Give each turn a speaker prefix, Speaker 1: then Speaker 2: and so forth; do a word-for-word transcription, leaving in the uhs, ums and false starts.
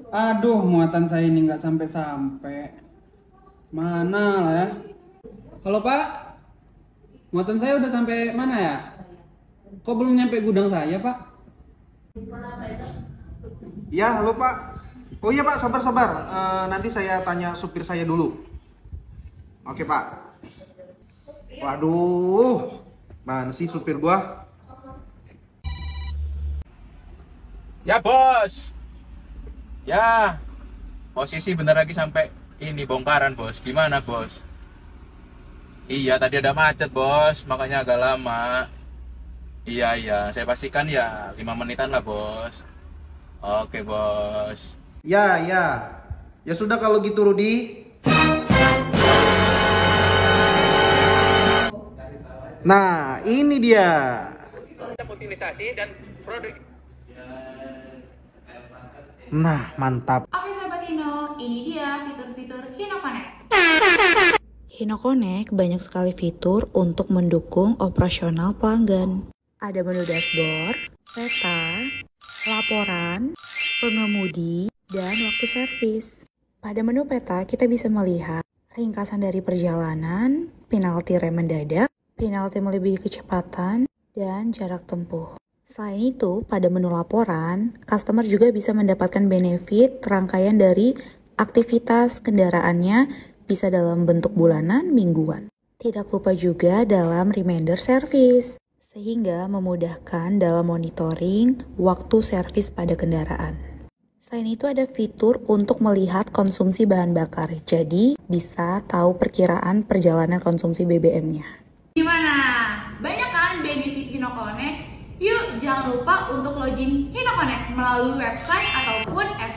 Speaker 1: Aduh, muatan saya ini nggak sampai-sampai. Mana lah ya? Halo Pak, muatan saya udah sampai mana ya? Kok belum nyampe gudang saya Pak?
Speaker 2: Ya, halo Pak. Oh iya Pak, sabar-sabar. Eh, nanti saya tanya supir saya dulu. Oke Pak. Waduh, mana sih supir gua?
Speaker 3: Ya bos, ya posisi bentar lagi sampai ini bongkaran bos. Gimana bos? Iya tadi ada macet bos, makanya agak lama. Iya iya, saya pastikan ya lima menitan lah bos. Oke bos.
Speaker 2: Ya, ya. Ya sudah kalau gitu Rudi. Nah, ini dia.
Speaker 3: Utilisasi dan produk.
Speaker 2: Nah, mantap.
Speaker 4: Oke Sobat Hino, ini dia fitur-fitur Hino Connect.
Speaker 5: Hino Connect banyak sekali fitur untuk mendukung operasional pelanggan. Ada menu dashboard, peta, laporan, pengemudi, dan waktu servis. Pada menu peta, kita bisa melihat ringkasan dari perjalanan, penalti rem mendadak, penalti melebihi kecepatan, dan jarak tempuh. Selain itu, pada menu laporan, customer juga bisa mendapatkan benefit rangkaian dari aktivitas kendaraannya bisa dalam bentuk bulanan, mingguan. Tidak lupa juga dalam reminder service, sehingga memudahkan dalam monitoring waktu servis pada kendaraan. Selain itu ada fitur untuk melihat konsumsi bahan bakar, jadi bisa tahu perkiraan perjalanan konsumsi B B M-nya.
Speaker 4: Gimana? Banyak kan benefit Hino Connect? Yuk, jangan lupa untuk login Hino Connect melalui website ataupun apps